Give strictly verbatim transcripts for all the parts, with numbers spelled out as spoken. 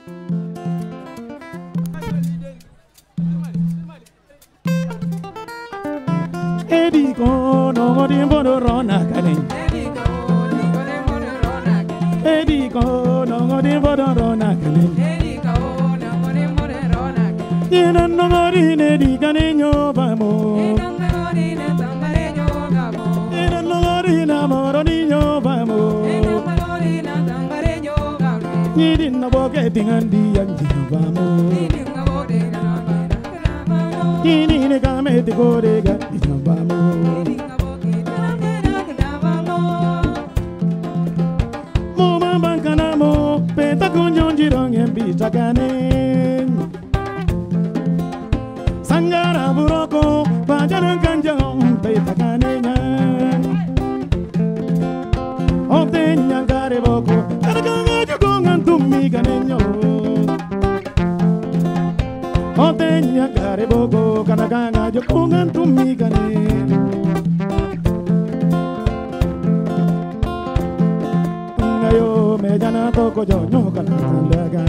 Edico no godin bodo rona kane. Edico no godin bodo rona kane. Yena no godin edikane nyobamo. Yena no godin amoro ni nyobamo. Yidin no boke tingandi yanji nyobamo. Yini ne kame te korega nyobamo. Moma bankana mo peta kunjonjirong embi takane. Sangara buroko pajaran kanjong peta kanenya. Otenya gare boko karanga jogongan tumi kanenyo. Otenya gare boko karanga jogongan tumi kanenyo. Ngayo mejana toko jonyo kanandaga.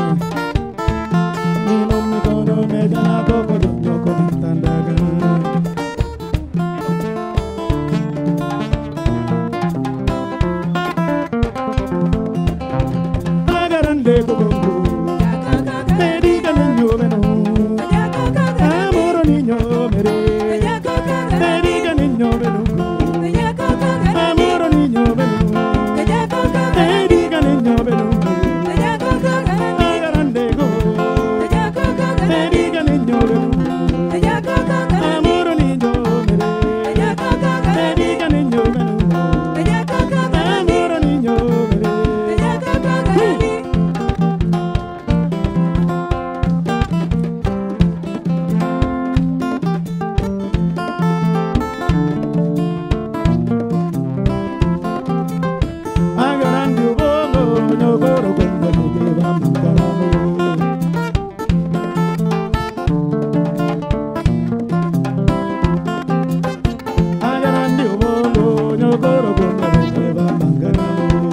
Nino mi kono mejana toko jonyo kanandaga. Agarande kogongo, medica niño beno, amoro niño mere, medica niño beno, amoro niño beno, medica niño beno, agarande go, medica niño beno, amoro niño mere, medica niño beno, amoro niño mere. Agarande ubongo nyogoro kwenda nigeba mkaramo. Agarande ubongo nyogoro kwenda nigeba mkaramo.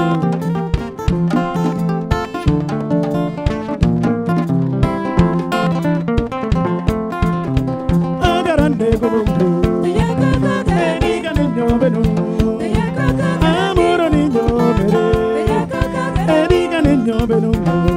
Agarande ubongo medica niño beno, amoro niño mere, medica niño beno.